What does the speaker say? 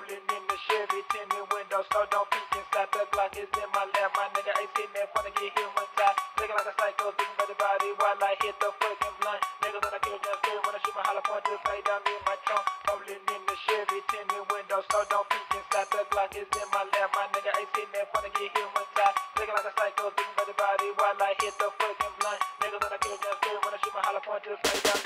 Rolling in the Chevy, tinted windows, so don't peek inside. The Glock is in my lap, my nigga ain't sitting there wanna get hit one time. Looking like a psycho, thinking about the body while I hit the fucking blunt. Niggas when I kill them scared when I shoot my hollow point, just lay down in my trunk. Rolling in the Chevy, tinted windows, so don't peek inside. The Glock is in my lap, my nigga ain't sitting there wanna get hit one time. Looking like a psycho, thinking about the body while I hit the fucking blunt. Niggas when I kill them scared when I shoot my hollow point, just lay down.